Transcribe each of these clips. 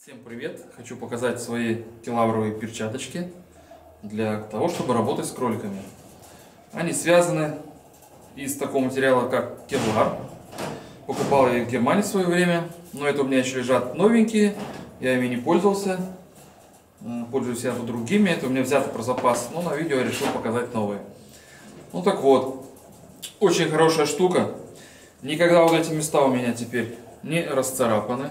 Всем привет! Хочу показать свои кевларовые перчаточки для того, чтобы работать с кроликами. Они связаны из такого материала, как кевлар. Покупал я их в Германии в свое время, но это у меня еще лежат новенькие, я ими не пользовался. Пользуюсь я тут другими, это у меня взято про запас, но на видео я решил показать новые. Ну так вот, очень хорошая штука. Никогда вот эти места у меня теперь не расцарапаны.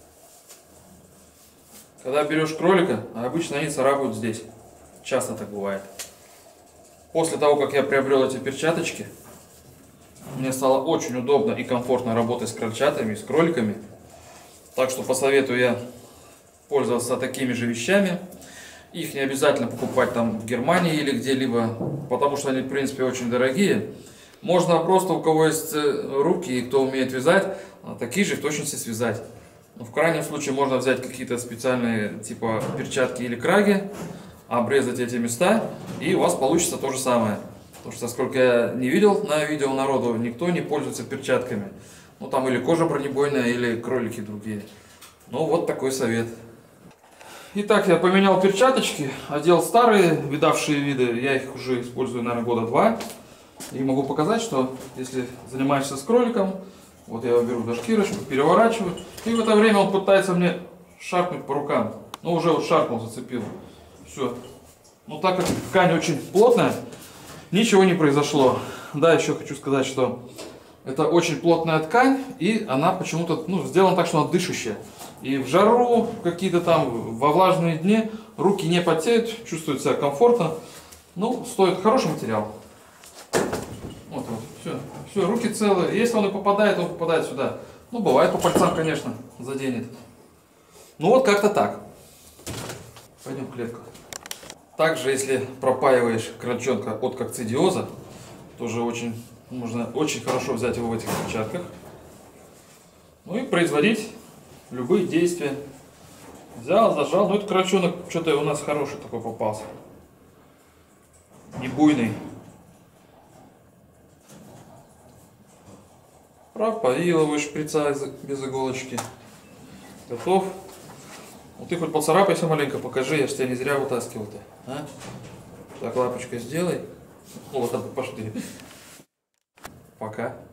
Когда берешь кролика, обычно они царапают здесь. Часто так бывает. После того, как я приобрел эти перчаточки, мне стало очень удобно и комфортно работать с крольчатами, с кроликами. Так что посоветую я пользоваться такими же вещами. Их не обязательно покупать там в Германии или где-либо, потому что они в принципе очень дорогие. Можно просто, у кого есть руки и кто умеет вязать, такие же в точности связать. В крайнем случае можно взять какие-то специальные типа перчатки или краги, обрезать эти места, и у вас получится то же самое. Потому что, сколько я не видел на видео народу, никто не пользуется перчатками. Ну там или кожа бронебойная, или кролики другие. Ну вот такой совет. Итак, я поменял перчаточки, одел старые, видавшие виды. Я их уже использую, наверное, года 2. И могу показать, что если занимаешься с кроликом, вот я его беру за шкирочку, переворачиваю, и в это время он пытается мне шаркнуть по рукам. Ну уже вот шаркнул, зацепил. Все. Но так как ткань очень плотная, ничего не произошло. Да, еще хочу сказать, что это очень плотная ткань, и она почему-то сделана так, что она дышащая. И в жару, какие-то там, во влажные дни, руки не потеют, чувствуют себя комфортно. Ну, стоит хороший материал. Вот, все, руки целые. Если он попадает сюда. Ну, бывает по пальцам, конечно, заденет. Ну, вот как-то так. Пойдем в клетку. Также, если пропаиваешь крольчонка от кокцидиоза, тоже можно очень хорошо взять его в этих перчатках. Ну и производить любые действия. Взял, зажал. Ну, этот крольчонок что-то у нас хороший такой попался. Не буйный. Пропоил его шприца без иголочки. Готов. Вот ты хоть поцарапайся маленько, покажи, я же тебя не зря вытаскивал-то. А? Так, лапочкой сделай. Вот там пошли. Пока.